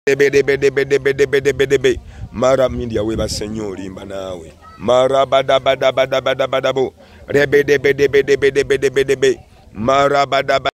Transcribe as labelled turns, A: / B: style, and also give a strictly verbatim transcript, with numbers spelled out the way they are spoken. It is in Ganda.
A: Mara Media weba senyori mba nawe. Mara bada bada bada bada bada bo. Rebe de be de be de be de be de be de be. Mara bada bada.